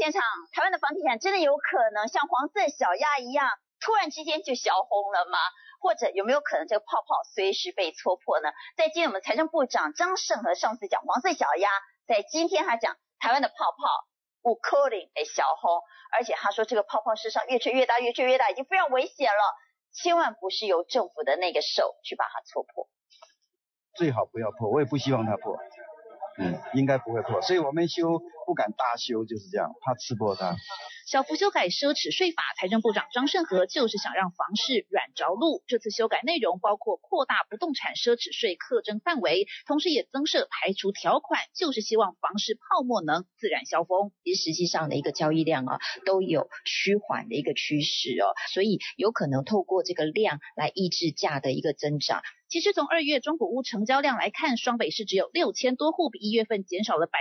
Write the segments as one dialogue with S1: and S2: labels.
S1: 现场，台湾的房地产真的有可能像黄色小鸭一样，突然之间就小红了吗？或者有没有可能这个泡泡随时被戳破呢？在今天我们财政部长张胜和上次讲黄色小鸭，在今天他讲台湾的泡泡有可能会小红，而且他说这个泡泡事实上越吹越大，越吹越大，已经非常危险了，千万不是由政府的那个手去把它戳破。
S2: 最好不要破，我也不希望它破。应该不会破，所以我们修不敢大修，就是这样，怕吃破它。
S3: 小幅修改奢侈税法，财政部长张胜和就是想让房市软着陆。这次修改内容包括扩大不动产奢侈税课征范围，同时也增设排除条款，就是希望房市泡沫能自然消风。
S4: 其实实际上的一个交易量都有趋缓的一个趋势所以有可能透过这个量来抑制价的一个增长。
S3: 其实从2月中古屋成交量来看，双北市只有6000多户，比1月份减少了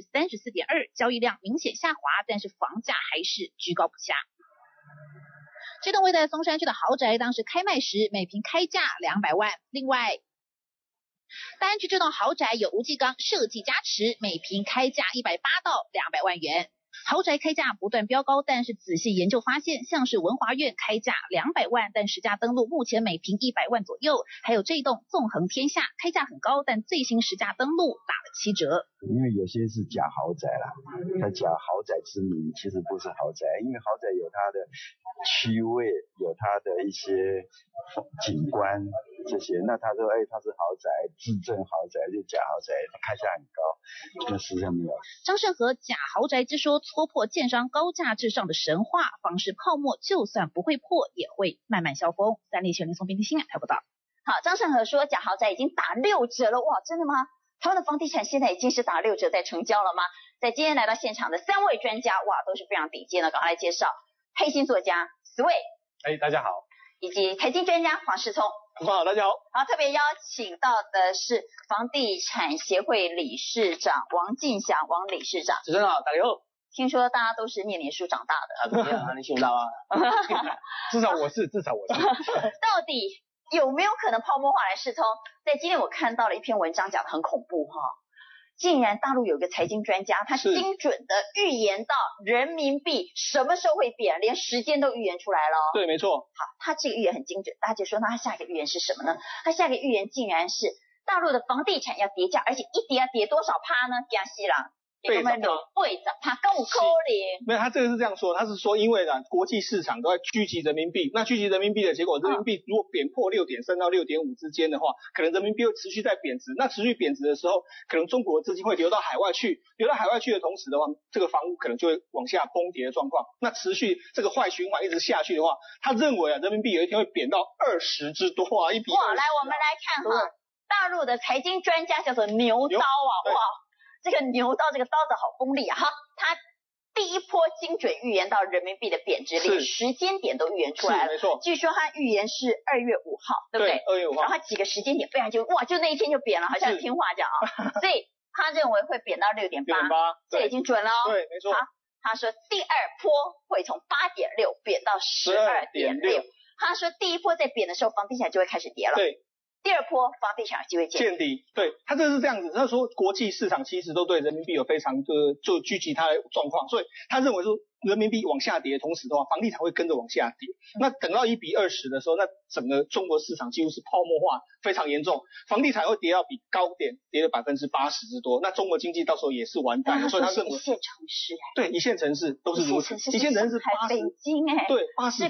S3: 34.2%， 交易量明显下滑，但是房价还是居高不下。这栋位在松山区的豪宅当时开卖时每坪开价200万，另外大安区这栋豪宅有吴继刚设计加持，每坪开价180到200万元。豪宅开价不断飙高，但是仔细研究发现，像是文华苑开价200万，但实价登录目前每坪100万左右，还有这栋纵横天下开价很高，但最新实价登录打了7折。
S2: 因为有些是假豪宅啦，它假豪宅之名，其实不是豪宅，因为豪宅有它的区位，有它的一些景观这些，那他说它是豪宅，自证豪宅就假豪宅，开价很高，那实际上没有。
S3: 张胜和假豪宅之说戳破建商高价至上的神话，房市泡沫就算不会破，也会慢慢消风。三立全民宋编辑新台报道。
S1: 好，张胜和说假豪宅已经打6折了，哇，真的吗？台湾的房地产现在已经是打6折在成交了吗？在今天来到现场的3位专家，哇，都是非常顶尖的，赶快来介绍。黑心作家Sway，
S5: 大家好。
S1: 以及财经专家黄世聪。
S5: 好，大家好。
S1: 好，特别邀请到的是房地产协会理事长王进祥，王理事长。
S5: 主持人好，大家好。
S1: 听说大家都是念书长大的。
S5: 对啊，你学到啊。至少我是。
S1: 到底有没有可能泡沫化来世聪？在今天我看到了一篇文章，讲得很恐怖竟然大陆有一个财经专家，他精准的预言到人民币什么时候会贬，连时间都预言出来了。
S5: 对，没错。
S1: 好，他这个预言很精准，大家就说那他下一个预言是什么呢？他下一个预言竟然是大陆的房地产要跌价，而且一跌要跌多少趴呢？江西郎
S5: 对，
S1: 他跟我扣零。
S5: 没有，他这个是这样说，他是说因为国际市场都在狙击人民币，那狙击人民币的结果，人民币如果贬破 6.3 到 6.5 之间的话，可能人民币会持续在贬值，那持续贬值的时候，可能中国的资金会流到海外去，流到海外去的同时的话，这个房屋可能就会往下崩跌的状况，那持续这个坏循环一直下去的话，他认为人民币有一天会贬到20之多1比20。
S1: 哇，来我们来看大陆的财经专家叫做牛刀哇。这个牛刀这个刀子好锋利哈，他第一波精准预言到人民币的贬值，连时间点都预言出来了。
S5: 没错，
S1: 据说他预言是2月5号，对不对
S5: ？2月5号。
S1: 然后几个时间点非常就那一天就贬了，好像听话这样所以他认为会贬到 6.8， 这已经准了
S5: 对，没错。
S1: 好，他说第二波会从 8.6 贬到 12.6， 他说第一波在贬的时候，房地产就会开始跌了。
S5: 对。
S1: 第二波房地产有机会见
S5: 底，对，他这是这样子。他说国际市场其实都对人民币有非常就狙击它的状况，所以他认为说人民币往下跌，同时的话，房地产会跟着往下跌。那等到1比20的时候，那整个中国市场几乎是泡沫化，非常严重，房地产会跌到比高点跌了80%之多，那中国经济到时候也是完蛋的。所以他认为
S1: 一线城市
S5: 对，一线城市都是如此，一线城市
S1: 北京
S5: 对 80%，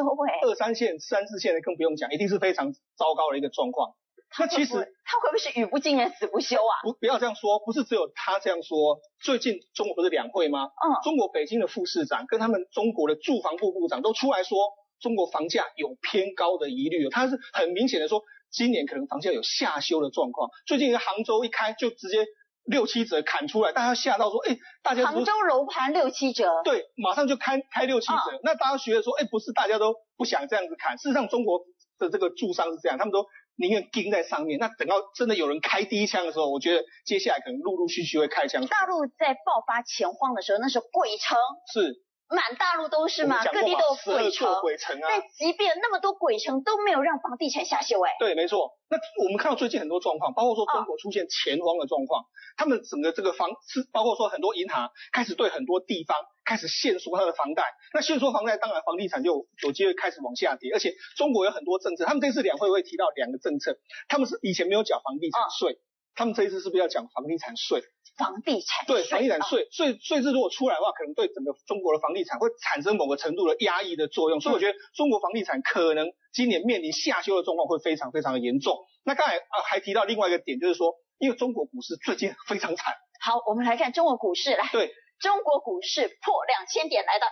S5: 2、3线、3、4线的更不用讲，一定是非常糟糕的一个状况。那其实
S1: 他会不会是语不惊人死不休啊？
S5: 不要这样说，不是只有他这样说。最近中国不是两会吗？中国北京的副市长跟他们中国的住房部部长都出来说，中国房价有偏高的疑虑。他是很明显的说，今年可能房价有下修的状况。最近杭州一开就直接6、7折砍出来，大家吓到说，大家
S1: 杭州楼盘6、7折，
S5: 对，马上就开6、7折。那大家觉得说，不是大家都不想这样子砍，事实上中国的这个住商是这样，他们都宁愿盯在上面，那等到真的有人开第一枪的时候，我觉得接下来可能陆陆续续会开枪。
S1: 大陆在爆发钱荒的时候，那时候鬼城
S5: 是
S1: 满大陆都是嘛，各地都有
S5: 鬼城啊。
S1: 但即便那么多鬼城都没有让房地产下修
S5: 对，没错。那我们看到最近很多状况，包括说中国出现钱荒的状况，他们整个这个包括说很多银行开始对很多地方开始限缩它的房贷，那限缩房贷，当然房地产就有机会开始往下跌。而且中国有很多政策，他们这次两会会提到2个政策，他们是以前没有缴房地产税，他们这一次是不是要讲房地产税？
S1: 房地产
S5: 对，房地产税，税制如果出来的话，可能对整个中国的房地产会产生某个程度的压抑的作用，所以我觉得中国房地产可能今年面临下修的状况会非常非常的严重。那刚才还提到另外一个点，就是说，因为中国股市最近非常惨。
S1: 好，我们来看中国股市，来，
S5: 对，
S1: 中国股市破2000点，来到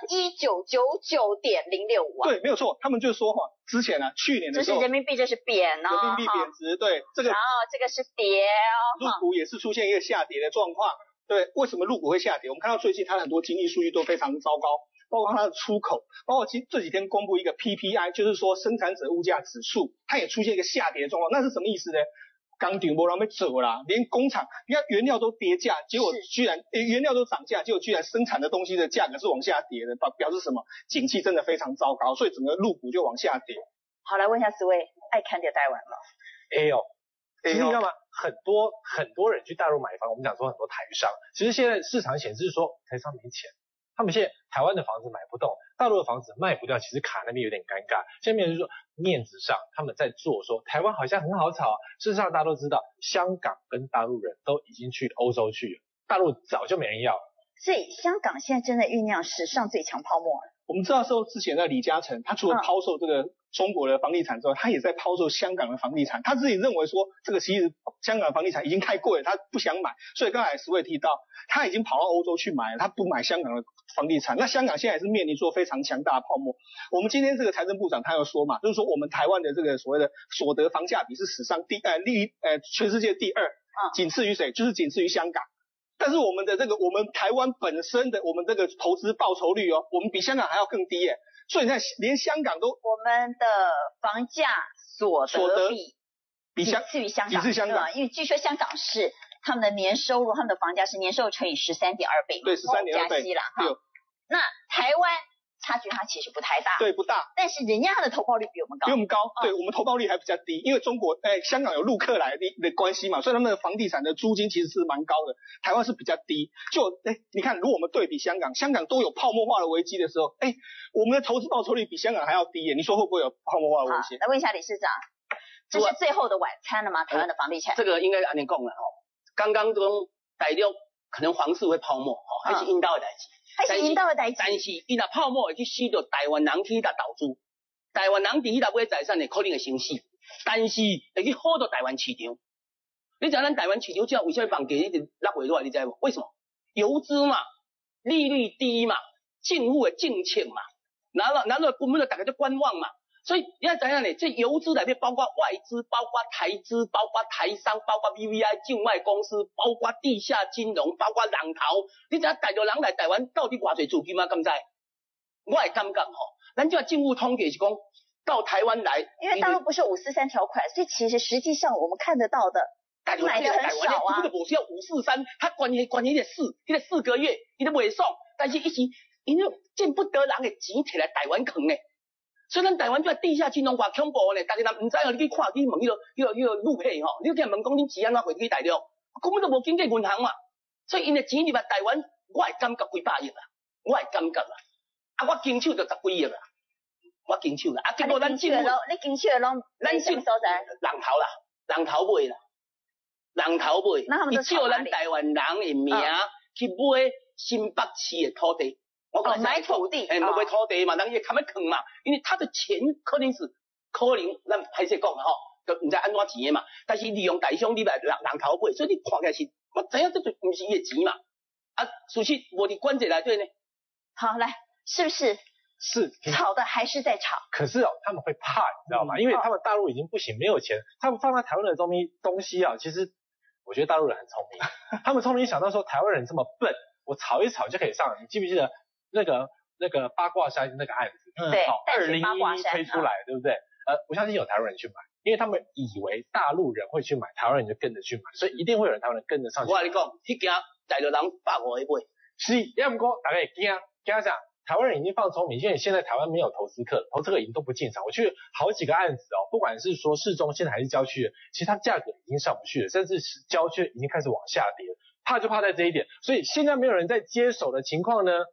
S1: 1999.065啊。
S5: 对，没有错，他们就说之前去年的时候，
S1: 这是人民币，这是贬哦，
S5: 人民币贬值，对，这个，
S1: 然后这个是跌哦，
S5: 陆股也是出现一个下跌的状况。对，为什么陆股会下跌？我们看到最近它很多经济数据都非常糟糕，包括它的出口，包括这几天公布一个 PPI， 就是说生产者物价指数，它也出现一个下跌的状况。那是什么意思呢？钢铁没人要走啦，连工厂，你看原料都跌价，结果居然原料都涨价，结果居然生产的东西的价格是往下跌的，表示什么？景气真的非常糟糕，所以整个陆股就往下跌。
S1: 好，来问一下4位，爱看的台湾吗？
S6: 其实你知道吗？很多人去大陆买房，我们讲说很多台商，其实现在市场显示说台商没钱，他们现在台湾的房子买不动，大陆的房子卖不掉，其实卡那边有点尴尬。现在就是说面子上他们在做说台湾好像很好炒，事实上大家都知道，香港跟大陆人都已经去欧洲去了，大陆早就没人要了。
S1: 所以香港现在正在酝酿史上最强泡沫了。
S5: 我们知道说之前的李嘉诚，他除了抛售这个中国的房地产之外，他也在抛售香港的房地产。他自己认为说，这个其实香港的房地产已经太贵了，他不想买。所以刚才10位提到，他已经跑到欧洲去买了，他不买香港的房地产。那香港现在也是面临说非常强大的泡沫。我们今天这个财政部长他有说嘛，就是说我们台湾的这个所谓的所得房价比是史上全世界第2，仅次于谁？就是仅次于香港。但是我们台湾本身的我们这个投资报酬率我们比香港还要更低耶。所以你看，连香港都，
S1: 我们的房价所得比仅次于香港，因为据说香港是他们的年收入，他们的房价是年收入乘以13.2倍，
S5: 对，13.2倍，
S1: 加息了哈。那台湾差距它其实不太大，
S5: 对，不大，
S1: 但是人家它的投报率比我们高，
S5: 比我们高，对，我们投报率还比较低，因为香港有陆客来的关系嘛，所以他们的房地产的租金其实是蛮高的，台湾是比较低。你看，如果我们对比香港都有泡沫化的危机的时候，我们的投资报酬率比香港还要低耶，你说会不会有泡沫化的危险？
S1: 来问一下理事长，这是最后的晚餐了吗？台湾的房地产？
S7: 这个应该按你讲了刚刚讲大陆可能房市会泡沫还是引导的代志。
S1: 还是引导的代志，
S7: 但是伊若泡沫会去使到台湾人去投资，台湾人伫迄搭买财产的可能会生死，但是会去好到台湾市场。你知道咱台湾市场之后为什么房价一直落回落来？你知无？为什么？游资嘛，利率低嘛，政府的政策嘛，然后根本就大家就观望嘛。所以你要知影咧，这游资内面包括外资，包括台资，包括台商，包括 BVI 境外公司，包括地下金融，包括人头。你知影大陆人来台湾到底偌侪资金吗？敢知？我会感觉咱这政府统计是讲到台湾来，
S1: 因为大陆不是543条款，所以其实实际上我们看得到的买的很少啊。
S7: 这个不是要543，他管你的4个月，伊都袂爽，但是因为见不得人的钱摕来台湾坑呢。所以咱台湾这地下金融偌恐怖呢，大家人唔知你去看去问迄个路配你去问讲恁钱安怎汇去大陆，根本就无经过银行嘛。所以因的钱入来台湾，我会感觉几百亿啦，我会感觉啦。我经手就10几亿啦，我经手啦。结果咱政府，
S1: 你经手的拢咱什么所在？
S7: 人头啦，人头买啦，人头买。
S1: 那他们都
S7: 叫咱台湾人的名去买新北市的土地。
S1: 买土地，
S7: 买土地嘛，人也看要坑嘛，因为他的钱可能咱歹势讲就唔知安怎钱的嘛，但是利用大商你来人头买，所以你看起来是，我知影这就唔是伊的钱嘛，事实无伫管制内底呢。
S1: 好，来，是不是？
S6: 是
S1: 炒的还是在炒？
S6: 可是他们会怕，你知道吗？因为他们大陆已经不行，没有钱，他们放在台湾的东西其实我觉得大陆人很聪明，他们聪明想到说台湾人这么笨，我炒一炒就可以上了。你记不记得？那个八卦山那个案子，
S1: 对
S6: ，2011推出来，对不对？我相信有台湾人去买，因为他们以为大陆人会去买，台湾人就跟着去买，所以一定会有人台湾人跟着上去。
S7: 我跟你讲，迄件大陆人150个买，
S6: 是，要不过大家也惊啥？台湾人已经放聪明，因为现在台湾没有投资客，投资客已经都不进场。我去好几个案子不管是说市中心还是郊区的，其实它价格已经上不去了，甚至是郊区已经开始往下跌了。怕就怕在这一点，所以现在没有人在接手的情况呢。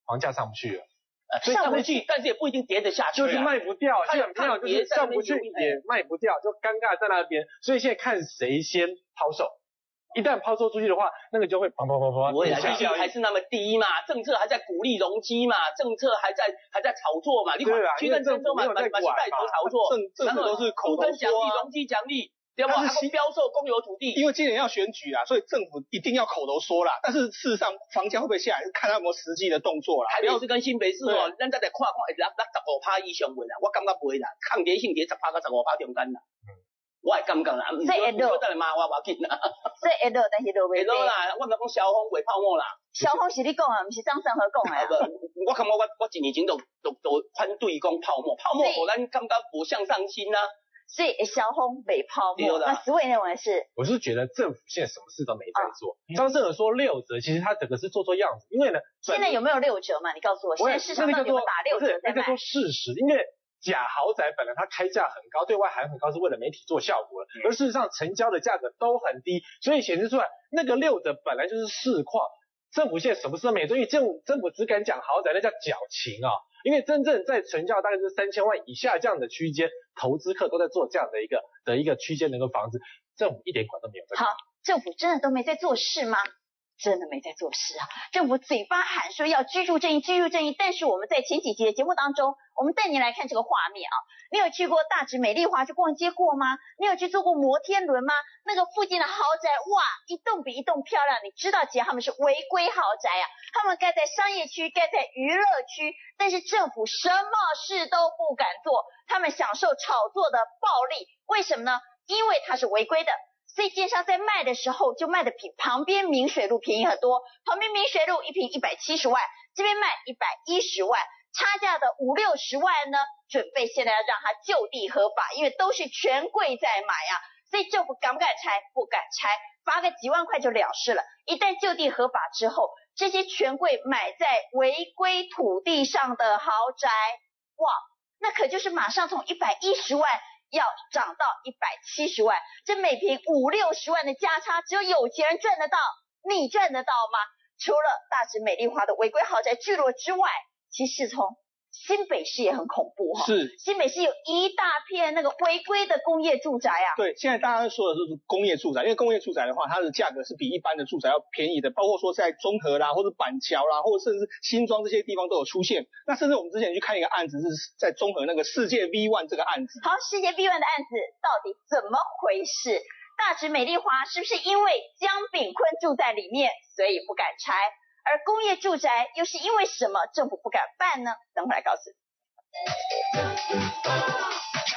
S6: 房价上不去了。
S7: 上不去，但是也不一定跌得下去，
S6: 就是卖不掉，基本上就是上不去也卖不掉，就尴尬在那边。所以现在看谁先抛售，一旦抛售出去的话，那个就会砰。
S7: 不会，利率还是那么低嘛，政策还在鼓励容积嘛，政策还在炒作嘛，你看区政政策嘛，带头炒作，
S5: 政府都是口头说
S7: 奖励、容积奖励。对吧？还不标售公有土地，
S5: 因为今年要选举啊，所以政府一定要口头说啦。但是事实上，房价会不会下来，是看他有没有实际的动作啦。
S7: 台北市跟新北市哦，咱再来看会15%以上袂啦，我感觉不会啦，抗跌性跌10%到15%中间啦。我会感觉啦，
S1: 所以会落，
S7: 再来骂我要紧啦。
S1: 所以会落，但是落袂
S7: 落啦，我唔讲萧峰卖泡沫啦。
S1: 萧峰是你讲啊，唔是张胜和讲的啊。
S7: 我感觉我一年前都反对讲泡沫，泡沫互咱感觉无向上心啊。
S1: 所以萧峰没泡沫，那思维认为是？
S6: 我是觉得政府现在什么事都没在做。张胜和说6折，其实他整个是做样子，因为呢，
S1: 现在有没有6折嘛？你告诉我，现在市场上有没有打6折在卖？
S6: 那叫做事实，因为假豪宅本来它开价很高，对外喊很高是为了媒体做效果，而事实上成交的价格都很低，所以显示出来那个6折本来就是市况。政府现在什么事都没做，因为政府只敢讲豪宅，那叫矫情啊。因为真正在成交大概是3000万以下这样的区间，投资客都在做这样的一个区间的一个房子，政府一点管都没有在做。
S1: 好，政府真的都没在做事吗？真的没在做事啊！政府嘴巴喊说要居住正义，居住正义，但是我们在前几集的节目当中，我们带你来看这个画面啊。你有去过大直美丽华去逛街过吗？你有去坐过摩天轮吗？那个附近的豪宅，哇，一栋比一栋漂亮。你知道姐他们是违规豪宅啊，他们盖在商业区，盖在娱乐区，但是政府什么事都不敢做，他们享受炒作的暴利。为什么呢？因为它是违规的。所以建商在卖的时候就卖的比旁边明水路便宜很多，旁边明水路一坪170万，这边卖110万，差价的50-60万呢，准备现在要让它就地合法，因为都是权贵在买啊，所以政府敢不敢拆？不敢拆，罚个几万块就了事了。一旦就地合法之后，这些权贵买在违规土地上的豪宅，哇，那可就是马上从110万要涨到170万，这每坪50-60万的价差，只有有钱人赚得到，你赚得到吗？除了大直美丽华的违规豪宅聚落之外，其实从新北市也很恐怖哈。
S5: 是，
S1: 新北市有一大片那个违规的工业住宅啊。
S5: 对，现在大家说的就是工业住宅，因为工业住宅的话，它的价格是比一般的住宅要便宜的，包括说在中和啦，或者板桥啦，或者甚至新庄这些地方都有出现。那甚至我们之前去看一个案子，是在中和那个世界 V1 这个案子。
S1: 好，世界 V1 的案子到底怎么回事？大直美丽华是不是因为江炳坤住在里面，所以不敢拆？而工业住宅又是因为什么政府不敢办呢？等会来告诉你。